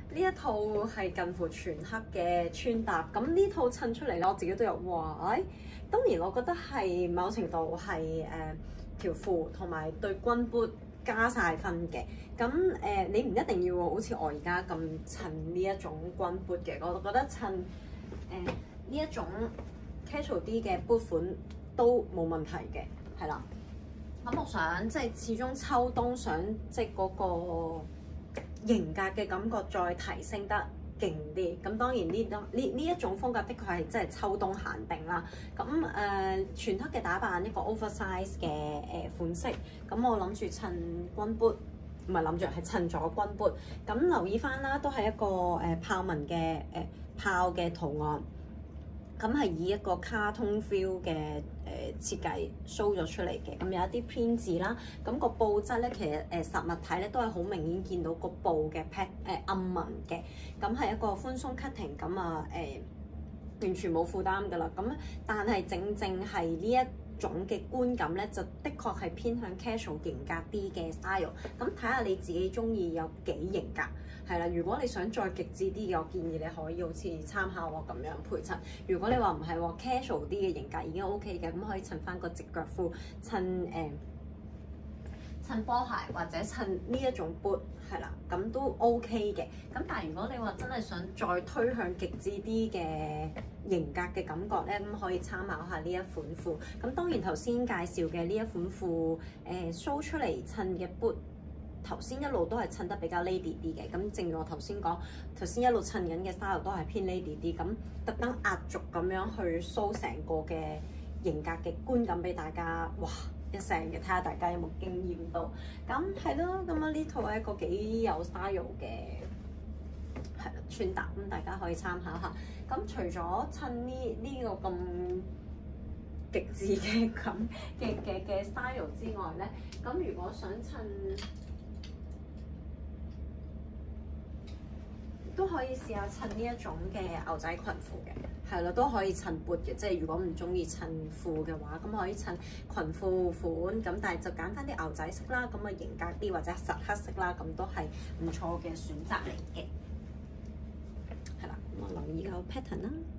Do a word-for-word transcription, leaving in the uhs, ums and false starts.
呢一套係近乎全黑嘅穿搭，咁呢套襯出嚟咧，我自己都有哇！當年我覺得係某程度係誒、呃、條褲同埋對軍 boot 加晒分嘅。咁誒、呃、你唔一定要好似我而家咁襯呢一種軍 boot 嘅，我覺得襯誒呢一種 casual 啲嘅 boot 款都冇問題嘅，係啦。咁我想即係始終秋冬想即係嗰個型格嘅感覺再提升得勁啲。咁當然呢呢呢一種風格的確係真係秋冬限定啦。咁誒、呃、全黑嘅打扮一個 oversize 嘅誒、呃、款式。咁我諗住襯軍 boot，唔係諗住係襯咗軍 boot。咁留意翻啦，都係一個誒、呃、豹紋嘅誒、呃、豹嘅圖案。咁係以一個卡通 feel 嘅誒、呃、設計 show 咗出嚟嘅，咁有一啲編字啦，咁、那個布質咧其實誒、呃、實物睇咧都係好明顯見到個布嘅 pat 誒暗紋嘅，咁係一個寬鬆 cutting，咁啊誒完全冇負擔㗎啦，咁但係正正係呢一種嘅觀感咧，就的確係偏向 casual 型格啲嘅 style，咁睇下你自己中意有幾型格。係啦，如果你想再極致啲嘅，我建議你可以好似參考我咁樣配襯。如果你話唔係喎 casual 啲嘅型格已經 OK 嘅，咁可以襯翻個直腳褲，襯誒、呃、襯波鞋或者襯呢一種 boot 係啦，咁都 OK 嘅。咁但係如果你話真係想再推向極致啲嘅型格嘅感覺咧，咁可以參考下呢一款褲。咁當然頭先介紹嘅呢一款褲，誒 show 出嚟襯嘅 boot。頭先一路都係襯得比較 lady 啲嘅，咁正如我頭先講，頭先一路襯緊嘅 style 都係偏 lady 啲，咁特登壓軸咁樣去 show 成個嘅型格嘅觀感俾大家，哇一聲嘅，睇下大家有冇經驗到。咁係咯，咁啊呢套係一個幾有 style 嘅係啦穿搭，咁大家可以參考下。咁除咗襯呢呢個咁極致嘅咁嘅嘅嘅 style 之外咧，咁如果想襯都可以試下襯呢一種嘅牛仔裙褲嘅，係啦，都可以襯 boot 嘅。即係如果唔中意襯褲嘅話，咁可以襯裙褲款。咁但係就揀翻啲牛仔色啦，咁啊型格啲或者實黑色啦，咁都係唔錯嘅選擇嚟嘅。係啦，咁我留意個 pattern 啦。